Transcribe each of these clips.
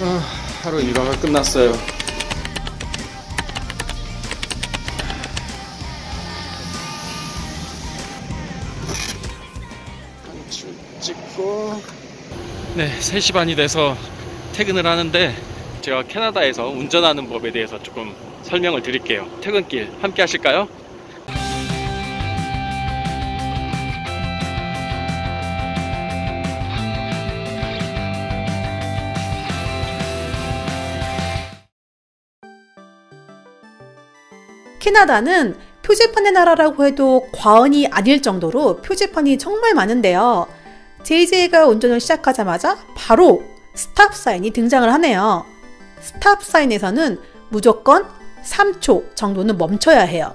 하루 일과가 끝났어요. 단추 찍고. 네, 3시 반이 돼서 퇴근을 하는데, 제가 캐나다에서 운전하는 법에 대해서 조금 설명을 드릴게요. 퇴근길 함께 하실까요? 캐나다는 표지판의 나라라고 해도 과언이 아닐 정도로 표지판이 정말 많은데요. JJ가 운전을 시작하자마자 바로 스탑 사인이 등장을 하네요. 스탑 사인에서는 무조건 3초 정도는 멈춰야 해요.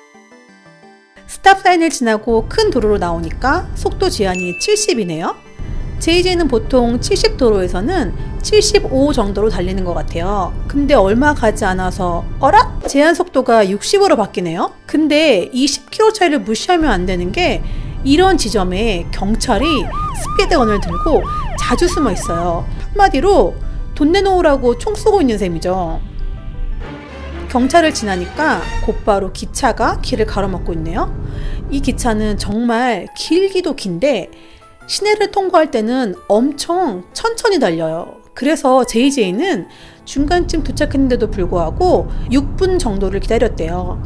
스탑 사인을 지나고 큰 도로로 나오니까 속도 제한이 70이네요. JJ는 보통 70도로에서는 75 정도로 달리는 것 같아요. 근데 얼마 가지 않아서 어라? 제한 속도가 60으로 바뀌네요. 근데 이 10km 차이를 무시하면 안 되는 게, 이런 지점에 경찰이 스피드건을 들고 자주 숨어 있어요. 한마디로 돈 내놓으라고 총 쏘고 있는 셈이죠. 경찰을 지나니까 곧바로 기차가 길을 가로막고 있네요. 이 기차는 정말 길기도 긴데 시내를 통과할 때는 엄청 천천히 달려요. 그래서 JJ는 중간쯤 도착했는데도 불구하고 6분 정도를 기다렸대요.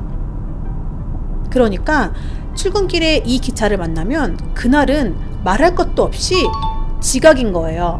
그러니까 출근길에 이 기차를 만나면 그날은 말할 것도 없이 지각인 거예요.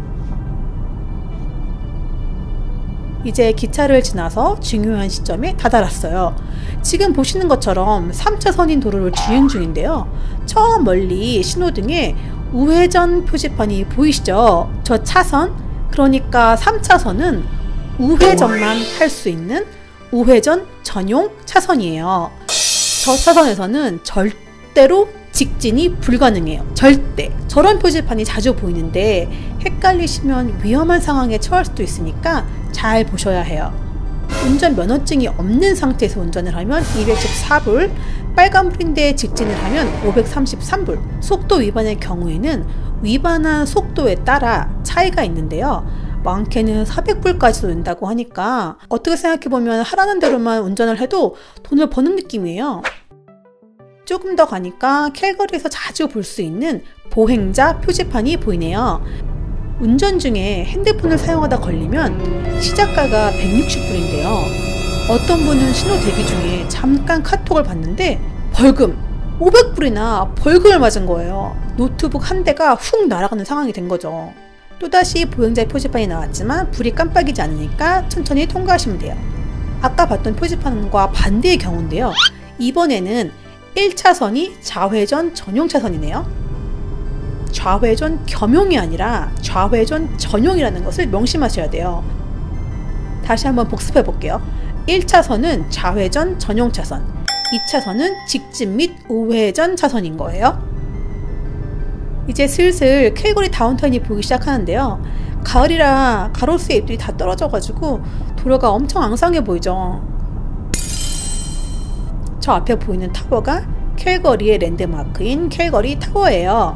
이제 기차를 지나서 중요한 시점에 다다랐어요. 지금 보시는 것처럼 3차선인 도로를 주행 중인데요. 저 멀리 신호등에 우회전 표지판이 보이시죠? 저 차선, 그러니까 3차선은 우회전만 할 수 있는 우회전 전용 차선이에요. 저 차선에서는 절대로 직진이 불가능해요. 절대. 저런 표지판이 자주 보이는데 헷갈리시면 위험한 상황에 처할 수도 있으니까 잘 보셔야 해요. 운전 면허증이 없는 상태에서 운전을 하면 214불, 빨간불인데 직진을 하면 533불. 속도 위반의 경우에는 위반한 속도에 따라 차이가 있는데요. 많게는 400불까지도 된다고 하니까 어떻게 생각해보면 하라는 대로만 운전을 해도 돈을 버는 느낌이에요. 조금 더 가니까 캘거리에서 자주 볼 수 있는 보행자 표지판이 보이네요. 운전 중에 핸드폰을 사용하다 걸리면 시작가가 160불인데요. 어떤 분은 신호 대기 중에 잠깐 카톡을 봤는데 벌금 500불이나 벌금을 맞은 거예요. 노트북 한 대가 훅 날아가는 상황이 된 거죠. 또다시 보행자 표지판이 나왔지만 불이 깜빡이지 않으니까 천천히 통과하시면 돼요. 아까 봤던 표지판과 반대의 경우인데요. 이번에는 1차선이 좌회전 전용 차선이네요. 좌회전 겸용이 아니라 좌회전 전용이라는 것을 명심하셔야 돼요. 다시 한번 복습해 볼게요. 1차선은 좌회전 전용 차선, 2차선은 직진 및 우회전 차선인 거예요. 이제 슬슬 캘거리 다운타운이 보이기 시작하는데요. 가을이라 가로수의 잎들이 다 떨어져가지고 도로가 엄청 앙상해 보이죠. 저 앞에 보이는 타워가 캘거리의 랜드마크인 캘거리 타워예요.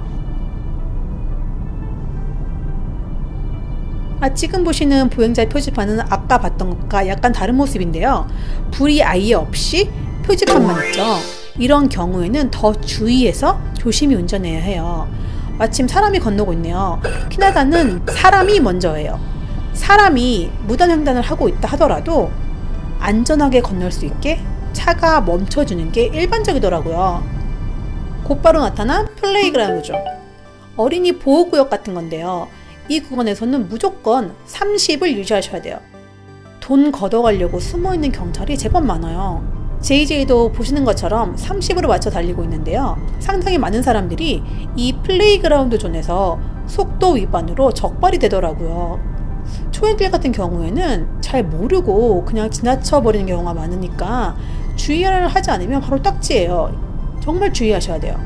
지금 보시는 보행자 표지판은 아까 봤던 것과 약간 다른 모습인데요. 불이 아예 없이 표지판만 있죠. 이런 경우에는 더 주의해서 조심히 운전해야 해요. 마침 사람이 건너고 있네요. 캐나다는 사람이 먼저예요. 사람이 무단횡단을 하고 있다 하더라도 안전하게 건널 수 있게 차가 멈춰주는 게 일반적이더라고요. 곧바로 나타난 플레이그라운드죠. 어린이 보호구역 같은 건데요. 이 구간에서는 무조건 30을 유지하셔야 돼요. 돈 걷어가려고 숨어있는 경찰이 제법 많아요. JJ도 보시는 것처럼 30으로 맞춰 달리고 있는데요. 상당히 많은 사람들이 이 플레이그라운드 존에서 속도 위반으로 적발이 되더라고요. 초행길 같은 경우에는 잘 모르고 그냥 지나쳐 버리는 경우가 많으니까 주의를 하지 않으면 바로 딱지예요. 정말 주의하셔야 돼요.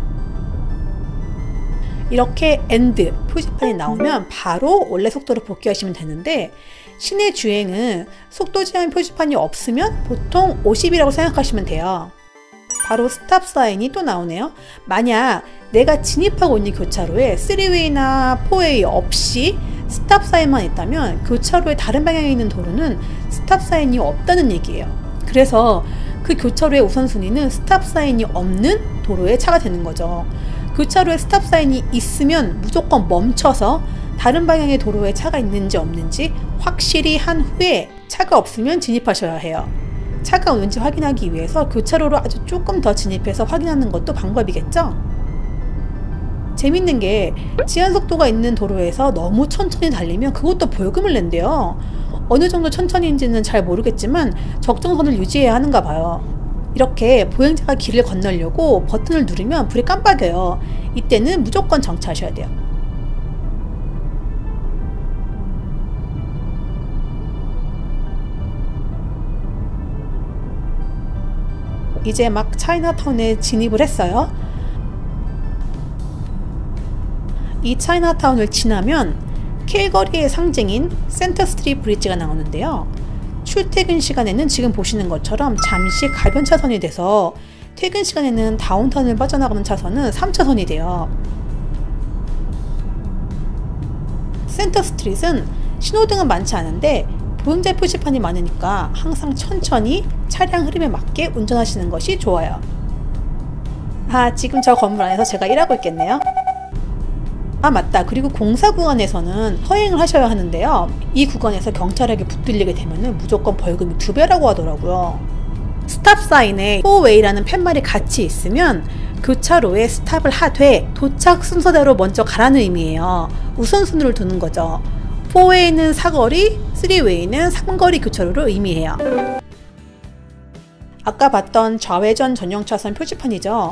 이렇게 엔드 표지판이 나오면 바로 원래 속도로 복귀하시면 되는데, 시내 주행은 속도 제한 표지판이 없으면 보통 50이라고 생각하시면 돼요. 바로 스탑 사인이 또 나오네요. 만약 내가 진입하고 있는 교차로에 3웨이나 4웨이 없이 스탑 사인만 있다면 교차로의 다른 방향에 있는 도로는 스탑 사인이 없다는 얘기예요. 그래서 그 교차로의 우선순위는 스탑 사인이 없는 도로에 차가 되는 거죠. 교차로에 스탑 사인이 있으면 무조건 멈춰서 다른 방향의 도로에 차가 있는지 없는지 확실히 한 후에 차가 없으면 진입하셔야 해요. 차가 오는지 확인하기 위해서 교차로로 아주 조금 더 진입해서 확인하는 것도 방법이겠죠? 재밌는 게 제한속도가 있는 도로에서 너무 천천히 달리면 그것도 벌금을 낸대요. 어느 정도 천천히인지는 잘 모르겠지만 적정선을 유지해야 하는가 봐요. 이렇게 보행자가 길을 건너려고 버튼을 누르면 불이 깜빡여요. 이때는 무조건 정차하셔야 돼요. 이제 막 차이나타운에 진입을 했어요. 이 차이나타운을 지나면 캘거리의 상징인 센터 스트리트 브리지가 나오는데요. 출퇴근 시간에는 지금 보시는 것처럼 잠시 가변 차선이 돼서 퇴근 시간에는 다운타운을 빠져나가는 차선은 3차선이 돼요. 센터 스트리트는 신호등은 많지 않은데 보행자 표시판이 많으니까 항상 천천히 차량 흐름에 맞게 운전하시는 것이 좋아요. 지금 저 건물 안에서 제가 일하고 있겠네요. 맞다. 그리고 공사 구간에서는 허행을 하셔야 하는데요. 이 구간에서 경찰에게 붙들리게 되면 무조건 벌금이 2배라고 하더라고요. 스탑 사인에 4way라는 팻말이 같이 있으면 교차로에 스탑을 하되 도착 순서대로 먼저 가라는 의미예요. 우선순위를 두는 거죠. 4way는 사거리, 3way는 상거리 교차로를 의미해요. 아까 봤던 좌회전 전용 차선 표지판이죠.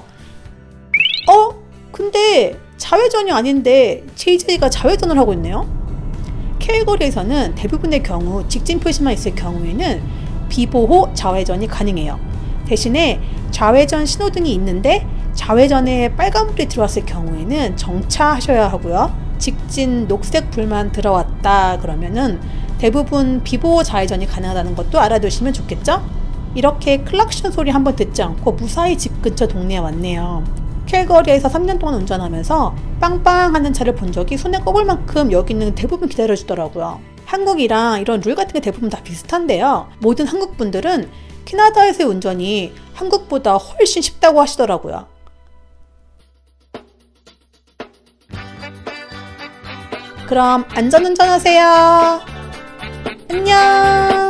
근데 좌회전이 아닌데 JJ가 좌회전을 하고 있네요. 캘거리에서는 대부분의 경우 직진 표시만 있을 경우에는 비보호 좌회전이 가능해요. 대신에 좌회전 신호등이 있는데 좌회전에 빨간불이 들어왔을 경우에는 정차하셔야 하고요. 직진 녹색 불만 들어왔다 그러면은 대부분 비보호 좌회전이 가능하다는 것도 알아두시면 좋겠죠? 이렇게 클락션 소리 한번 듣지 않고 무사히 집 근처 동네에 왔네요. 캘거리에서 3년 동안 운전하면서 빵빵 하는 차를 본 적이 손에 꼽을 만큼 여기는 대부분 기다려주더라고요. 한국이랑 이런 룰 같은 게 대부분 다 비슷한데요. 모든 한국 분들은 캐나다에서의 운전이 한국보다 훨씬 쉽다고 하시더라고요. 그럼 안전운전하세요. 안녕.